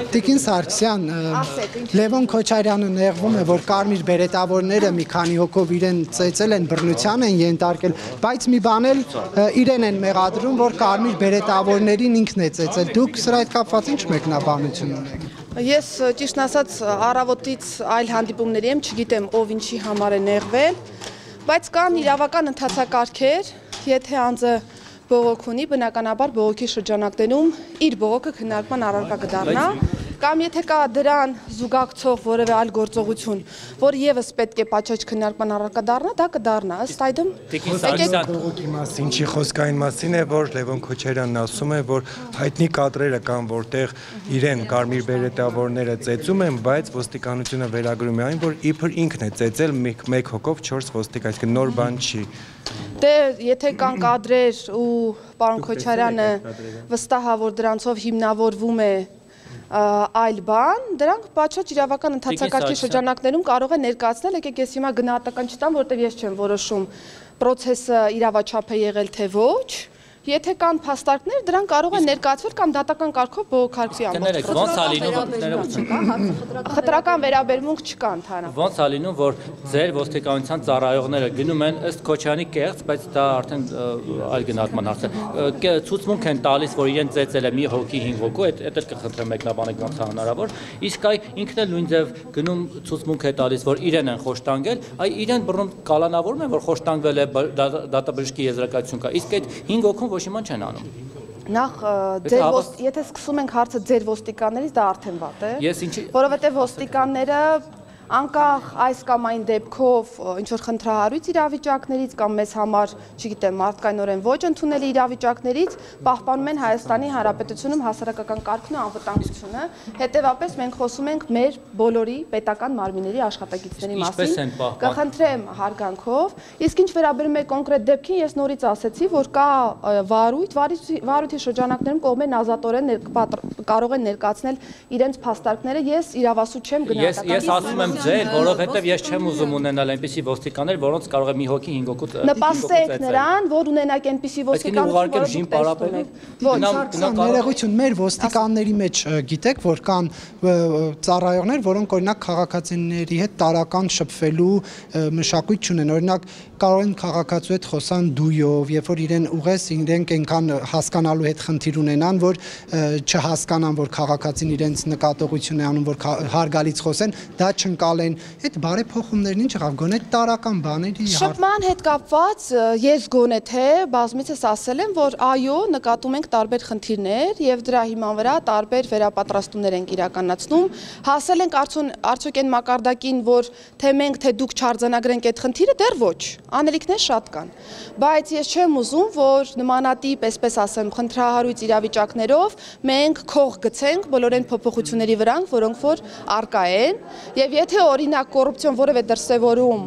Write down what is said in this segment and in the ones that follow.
Տիկին Սարգսյան, Լևոն Քոչարյանը նեղվում է, որ կարմիր բերետավորները մի քանի հոգով իրեն ծեծել են, բռնության են ենթարկել, բայց մի բան էլ իրեն են մեղադրում, որ կարմիր բերետավորներին ինքն է ծեծել։ Դուք սրա հետ կապված ինչ մեկնաբանություն ունեք։ Ես ճիշտն ասած առավոտից այլ հանդիպումների եմ, չգիտեմ ով ինչի համար է նեղվել, բայց կան իրավական ընթացակարգեր, եթե անձը բողոք ունի, բնականաբար բողոքի շրջանակներում իր բողոքը քննարկման առարկա կդառնա, կամ եթե կա դրան զուգակցող որևէ այլ գործողություն, որ եւս պետք է պատշաճ քննարկման առարկա դառնա, դա կդառնա, ըստ այդմ։ Բողոքի մասին չի խոսք այն մասին է, որ Լևոն Քոչարյանն ասում է, որ հայտնի կադրերը կան, որտեղ իրեն կարմիր բերետավորները ծեծում են, բայց ոստիկանությունը վերագրում է այն, որ իբր ինքն է ծեծել մեկ հոգով 4 ոստիկ, այսինքն նոր բան չի։ Դե եթե կան կադրեր ու պարոն Քոչարյանը վստահ է, որ դրանցով հիմնավորվում է այլ բան, դրանք պատշաճ իրավական ընթացակարգի շրջանակներում կարող է ներկայացնել, եկեք ես հիմա գնահատական չտամ, որտեղ ես չեմ որոշում պրոցեսը իրավաչափ է եղել թե ոչ, եթե կան փաստարկներ, դրանք կարող են ներկայացվել կամ դատական կարգով բողոքարկվի ամբողջ խտրական վերաբերմունք չկա ընդհանրապես։ Ոնց է լինում, որ ձեր ոստիկանության ծառայողները գնում են ըստ Քոչարյանի կեղծ, բայց դա արդեն այլ գնահատման հարց է։ Ցուցմունք են տալիս, որ իրեն ծեծել է մի հոգի 5 հոգու, այդ էլ կխնդրեմ մեկնաբանեք ոնց է հնարավոր։ Իսկ այ ինքն էլ նույն ձև գնում ցուցմունք է տալիս, որ իրեն են խոշտանգել, այ իրեն բռնում կալանավորում են, որ խոշտանգվել է դատաբժշկի եզրակացություն կա։ Իսկ այդ 5 հոգուն ոչ իման չեն անում։ Նախ եթե սկսում ենք հարցը ձեր ոստիկաններից, դա արդեն վատ է, որովհետև ոստիկանները անկախ այս կամ այն դեպքով ինչ-որ խնդրահարույց իրավիճակներից կամ մեզ համար, չգիտեմ, մարդկայնորեն ոչ ընդունելի իրավիճակներից պահպանում են Հայաստանի Հանրապետությունում հասարակական կարգն ու անվտանգությունը, հետևաբար մենք խոսում ենք մեր բոլորի պետական մարմինների աշխատակիցների մասին, կխնդրեմ հարգանքով, իսկ ինչ վերաբերում է կոնկրետ դեպքին, ես նորից ասեցի, որ կա վարույթի շրջանակներում կողմերն ազատորեն կարող են ներկայացնել իրենց փաստարկները, ես իրավասու չեմ գնահատական ձեր, որովհետև ես չեմ ուզում ունենալ այնպիսի ոստիկաններ, որոնց կարող է մի հոգի 5 հոգու ծեծել։ Նպաստեք նրան, որ ունենաք այնպիսի ոստիկանություն, ներողություն, մեր ոստիկանների մեջ գիտեք, որ կան ծառայողներ, որոնք օրինակ քաղաքացիների հետ տարական շփվելու մշակույթ չունեն, օրինակ կարող են քաղաքացու հետ խոսան դույով, երբ որ իրեն ուղես, իրենք այնքան հասկանալու հետ խնդիր ունենան, որ չհասկանան, որ քաղաքացին իրենց նկատողություն է անում, որ հարգալից խոսեն, դա չընկալեն, այդ բարեփոխումներն ինչ եղավ, գոնե տարական բաների շփման հետ կապված ես գոնե թե բազմիցս ասել եմ, որ այո, նկատում ենք տարբեր խնդիրներ եւ դրա հիման վրա տարբեր վերապատրաստումներ ենք իրականացնում, հասել ենք արդյոք այն մակարդակին, որ թե մենք թե դուք չարձանագրենք այդ խնդիրը, դեռ ոչ, անելիքներ շատ կան, բայց ես չեմ ուզում, որ նմանատիպ, այսպես ասեմ, խնդրահարույց իրավիճակներով մենք քող գցենք բոլոր այն փոփոխությունների վրա, որոնք որ առկա են Եվ եթե օրինակ կոռուպցիոն որևէ դրսևորում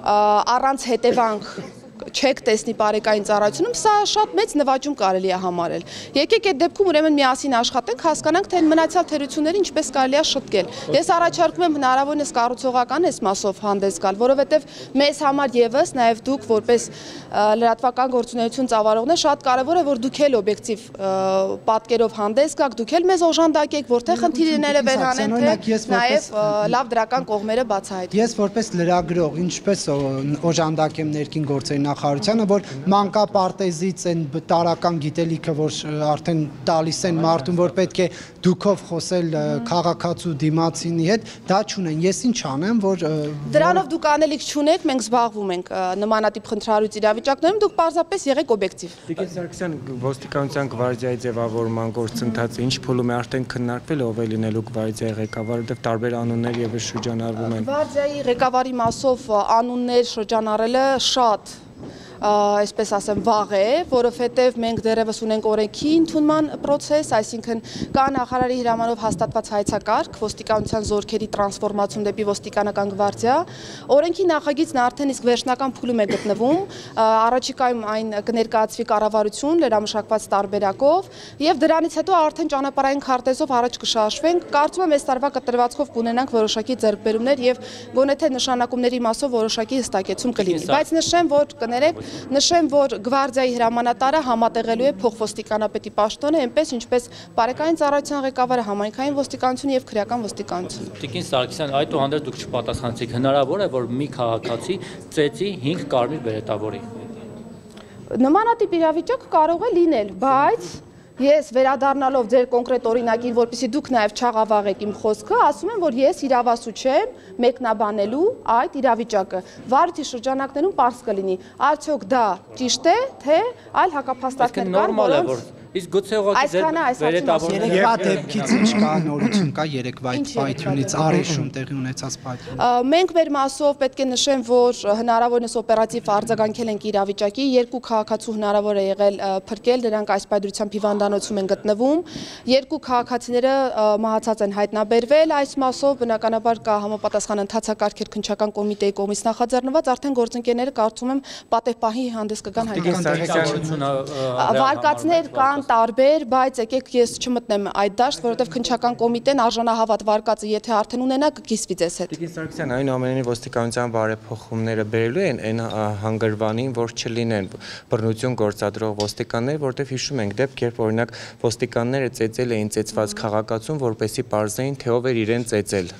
առանց հետևանք չեք տեսնի բարեկային ծառայությունում, սա շատ մեծ նվաճում կարելի է համարել։ Եկեք այդ դեպքում ուրեմն միասին աշխատենք, հասկանանք, թե մնացյալ թերությունները ինչպես կարելի է շտկել։ Ես առաջարկում եմ հնարավորինս կառուցողական այս մասով հանդես գալ, որովհետև մեզ համար եւս նաեւ դուք որպես լրատվական գործունեություն ծավալողներ շատ կարեւոր է, որ դուք էլ օբյեկտիվ պատկերով հանդես գաք, դուք էլ մեզ օժանդակեք, որտեղ խնդիրները վերանեն, թե նաեւ լավ դրական կողմերը բացահայտվեն։ Ես որպես լրագրող ինչպես օժանդակեմ ներքին գործերի նախարարությանը, որ մանկապարտեզից են տարական գիտելիքը, որ արդեն տալիս են մարդուն, որ պետք է դուքով խոսել քաղաքացու դիմացինի հետ, դա չունեն։ Ես ինչ անեմ, որ դրանով դուք անելիք չունեք, մենք զբաղվում ենք նմանատիպ խնդրահարույց իրավիճակներում, դուք պարզապես եղեք օբյեկտիվ։ Տիկին Սարգսյան, ոստիկանության գվարդիայի ձևավորման գործընթացը ինչ փուլում է արդեն քննարկվել, ով է լինելու գվարդիայի ղեկավարը, որտեղ տարբեր անուններ եւս շրջանառվում են։ Գվարդիայի ղեկավարի մասով անուններ շրջանառելը շատ այսպես ասեմ վաղ է, որովհետև մենք դեռևս ունենք օրենքի ընդունման process, այսինքն կա նախարարի հրամանով հաստատված հայեցակարգ, ոստիկանության զորքերի տրանսֆորմացիոն դեպի ոստիկանական գվարդիա, օրենքի նախագիծն արդեն իսկ վերջնական փուլում է գտնվում, առաջիկայում այն կներկայացվի կառավարություն լրամշակված տարբերակով եւ դրանից հետո արդեն ճանապարհային քարտեզով առաջ կշարժվենք, կարծում եմ այս տարվա կտրվածքով կունենանք որոշակի ձեռքբերումներ եւ գոնե թե նշանակումների մասով որոշակի հստակեցում կլինի, բայց նշեմ, որ կներեք Նշեմ, որ գվարդիայի հրամանատարը համատեղելու է փոխոստիկանապետի պաշտոնը, այնպես ինչպես բարեկային ծառայության ղեկավարը, համայնքային ոստիկանություն եւ քրեական ոստիկանություն։ Տիկին Սարգսյան, այդուհանդերձ դուք չպատասխանեցիք, հնարավոր է, որ մի քաղաքացի ծեծի 5 կարմիր բերետավորի։ Նմանատիպ իրավիճակ կարող է լինել, բայց ես վերադառնալով ձեր կոնկրետ օրինակին, որպեսզի դուք նաև չաղավաղեք իմ խոսքը, ասում եմ, որ ես իրավասու չեմ մեկնաբանելու այդ իրավիճակը։ Վարույթի շրջանակներում պարզ կլինի, արդյոք դա ճիշտ է, թե այլ հակափաստարկներ կան, որոնց Իսկ գուցե ուղղակի ձեր վերետավորները երեկվա դեպքից ինչ կա նորություն կա երեկվա այդ պայթյունից Արեշում տեղի ունեցած պայթյուն։ Մենք մեր մասով պետք է նշեմ, որ հնարավորինս օպերատիվ արձագանքել ենք իրավիճակի, երկու քաղաքացու հնարավոր է եղել փրկել, դրանք այս պայթյունությամբ հիվանդանոցում են գտնվում։ Երկու քաղաքացիները մահացած են հայտնաբերվել, այս մասով բնականաբար կա համապատասխան ընթացակարգեր քննչական կոմիտեի կողմից նախաձեռնված, արդեն գործընկերները կարծում եմ պատեհպահի հանդես կգան հայտնաբերություն։ Վարկածներ կան տարբեր, բայց եկեք ես չմտնեմ այդ դաշտ, որովհետև քննչական կոմիտեն արժանահավատ վարկածը եթե արդեն ունենա կկիսվի ձեզ հետ։ Տիկին Սարգսյան, այնուամենայնիվ ոստիկանության բարեփոխումները բերելու են այն հանգրվանին, որ չլինեն բռնություն գործադրող ոստիկաններ, որտեղ հիշում ենք դեպք, երբ օրինակ ոստիկանները ծեծել էին ծեծված քաղաքացուն, որպեսզի պարզեին, թե ով էր իրեն ծեծել։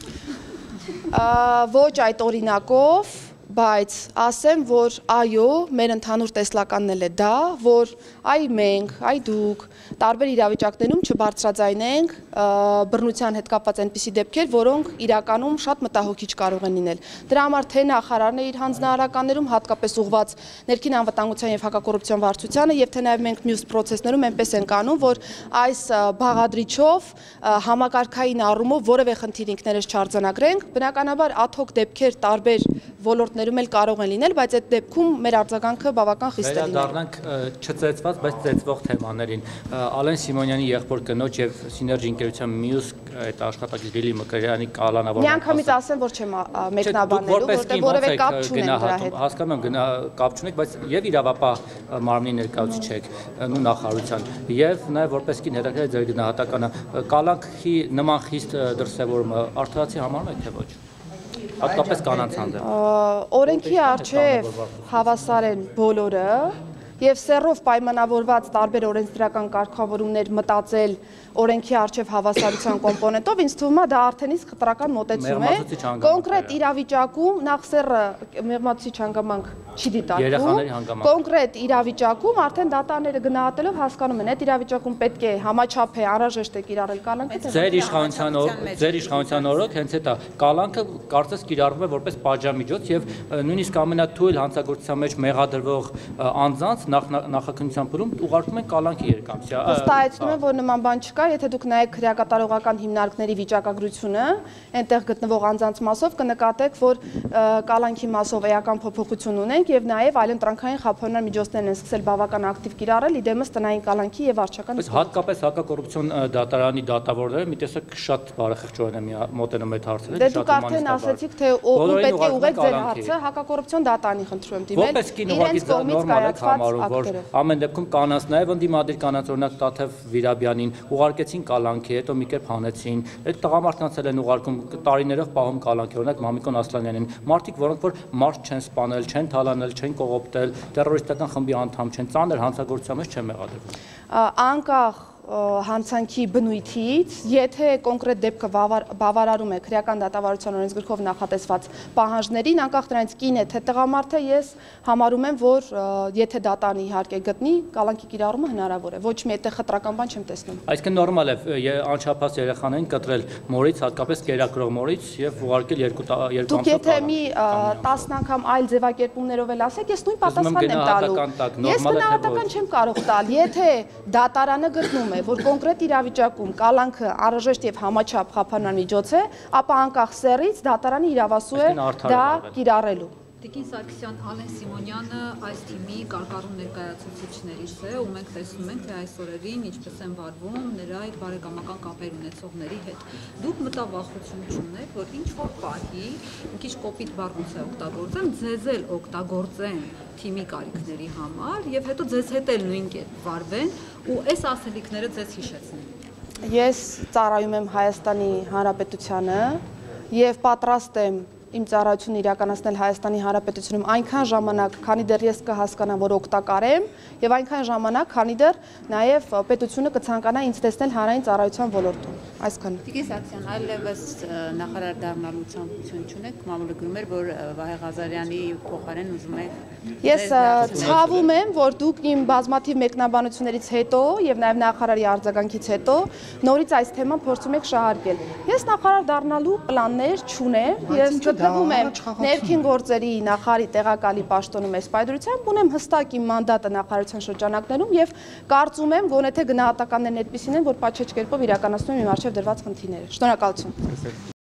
Ոչ այդ օրինակով, բայց ասեմ, որ այո, մեր ընդհանուր տեսլականն էլ է դա, որ այ մենք, այ դուք տարբեր իրավիճակներում չբարձրաձայնենք բռնության հետ կապված այնպիսի դեպքեր, որոնք իրականում շատ մտահոգիչ կարող են լինել։ Դրա համար թե նախարարն է իր հանձնարարականներում հատկապես ուղղված ներքին անվտանգության եւ հակակոռուպցիոն վարչությանը եւ թե նաեւ մենք մյուս process-ներում այնպես ենք անում, որ այս բաղադրիչով համակարգային առումով որևէ խնդիր ինքներս չարձանագրենք, բնականաբար ad hoc դեպքեր տարբեր ոլորտներում էլ կարող են լինել, բայց այդ դեպքում մեր արձագանքը բավական խիստ է լինել։ Վերադառնանք չծեծված, բայց ծեծվող թեմաներին։ Ալեն Սիմոնյանի եղբոր կնոջ եւ Սիներգի ընկերության մյուս այդ աշխատակից Լիլի Մկրյանի կալանավորման։ Միանգամից ասեմ, որ չեմ մեկնաբանելու, որտեղ որևէ կապ չունեմ դրա հետ։ Հասկանում եմ, կապ չունեք, բայց եւ իրավապահ մարմնի ներկայացուցիչ եք նույն նախարարության եւ նաեւ որպես կին հետաքրքիր ձեր գնահատականը կալանքի նման խիստ դրսեւորումը արդարացի համարում եք թե ոչ։ Հատկապես կանանց հանդեպ։ Օրենքի առջև հավասար են բոլորը եւ սեռով պայմանավորված տարբեր օրենսդրական կարգավորումներ մտածել օրենքի առջև հավասարության կոմպոնենտով, ինձ թվում է դա արդեն իսկ խտրական մոտեցում է։ Կոնկրետ իրավիճակում նախ սեռը մեղմացուցիչ հանգամանք չի դիտարկվում։ Կոնկրետ իրավիճակում արդեն դատաները գնահատելով հասկանում են, այդ իրավիճակում պետք է համաչափ է, անհրաժեշտ է կիրառել կալանքը։ Ձեր իշխանության օրոք հենց այդ կալանքը կարծես կիրառվում է որպես պատժամիջոց եւ նույնիսկ ամենաթույլ հանցագործության մեջ մեղադրվող անձանց նախաքննության փուլում ուղարկում են կալանքի երկամսյա։ Վստահեցնում եմ, որ նման բան չկա, եթե դուք նայեք քրեակատարողական հիմնարկների վիճակագրությունը, այնտեղ գտնվող անձանց մասով կնկատեք, որ կալանքի մասով էական փոփոխություն ունենք եւ նաեւ այլընտրանքային խափանար միջոցներն են սկսել բավական ակտիվ կիրառել իդեմս տնային կալանքի եւ վարչական։ Հատկապես հակակոռուպցիոն դատարանի դատավորները մի տեսակ շատ բարեխղճորեն են մոտենում այդ հարցերը։ Դե դուք արդեն ասացիք, թե ով պետք է ուղղեք ձեր հարցը հակակոռուպցիոն դատարանի խնդրում եմ դիմել։ Որպես կին ուղղակի նորմալ է համարում, որ ամեն դեպքում կանանց նաեւ ընդդիմադիր կանանց օրինակ Տաթև Վիրաբյանին ուղարկեցին կալանքի, հետո մի կերպ հանեցին։ Այդ տղամարդկանց էլ են ուղարկում տարիներով պահում կալանքի, օրինակ Մամիկոն Ասլանյանին։ Մարդիկ, որոնք որ մարդ չեն սպանել, չեն թալանել, չեն կողոպտել, տերորիստական խմբի անդամ չեն, ծանր հանցագործության մեջ չեն մեղադրվում։ Անկախ հանցանքի բնույթից, եթե կոնկրետ դեպքը բավարարում է քրեական դատավարության օրենսգրքով նախատեսված պահանջներին, անկախ դրանից կին է թե տղամարդ է, ես համարում եմ, որ եթե դատան իհարկե գտնի, կալանքի կիրառումը հնարավոր է։ Ոչ մի այդտեղ խտրական բան չեմ տեսնում։ Այսինքն նորմալ է անչափահաս երեխաներին կտրել մորից, հատկապես կերակրող մորից եւ ուղարկել երկու ամսով։ Դուք եթե մի 10 անգամ այլ ձևակերպումներով էլ ասեք, ես նույն պատասխանն եմ տալու։ Ես գնահատական չեմ կարող տալ, եթե դատարանը գտնում է, որ կոնկրետ իրավիճակում կալանքը անհրաժեշտ եւ համաչափ խափանար միջոց է, ապա անկախ սեռից դատարանը իրավասու է դա կիրառելու։ Տիկին Սարգսյան, Ալեն Սիմոնյանը այս թիմի կարգառուն ներկայացուցիչներից է, ու մենք տեսնում ենք, թե այս օրերին ինչպես են վարվում նրա այդ բարեկամական կապեր ունեցողների հետ։ Դուք մտավախություն չունեք, որ ինչ-որ պահի, մի քիչ կոպիտ բառ է օգտագործեմ, ձեզ էլ օգտագործեն թիմի կարիքների համար եւ հետո ձեզ հետ էլ նույն կերպ վարվեն ու այս ասելիքները ձեզ հիշեցնեն։ Ես ծառայում եմ Հայաստանի Հանրապետությանը եւ պատրաստ եմ իմ ծառայությունը իրականացնել Հայաստանի Հանրապետությունում այնքան ժամանակ, քանի դեռ ես կհասկանամ, որ օգտակար եմ, եւ այնքան ժամանակ, քանի դեռ նաև պետությունը կցանկանա ինձ տեսնել հանրային ծառայության ոլորտում։ Այսքանը։ Տիկին Սարգսյան, այլևս նախարար դառնալու ցանկություն չունեք, մամուլը գրում էր, որ Վահե Ղազարյանի փոխարեն ուզում եք։ Ես ցավում եմ, որ դուք իմ բազմաթիվ մեկնաբանություններից հետո եւ նաեւ նախարարի արձագանքից հետո նորից այս թեման փորձում եք շահարկել։ Ես նախարար դառնալու պլաններ չունեմ։ Ես գտնվում եմ ներքին գործերի նախարարի տեղակալի պաշտոնում այս պայծառությամբ, ունեմ հստակ իմ մանդատը նախարարության շրջանակներում եւ կարծում եմ, գոնե թե գնահատականներն այդպիսին են, որ պատշաճ կերպով իրականացնում եմ իմ առջև դրված խնդիրները։ Շնորհակալություն։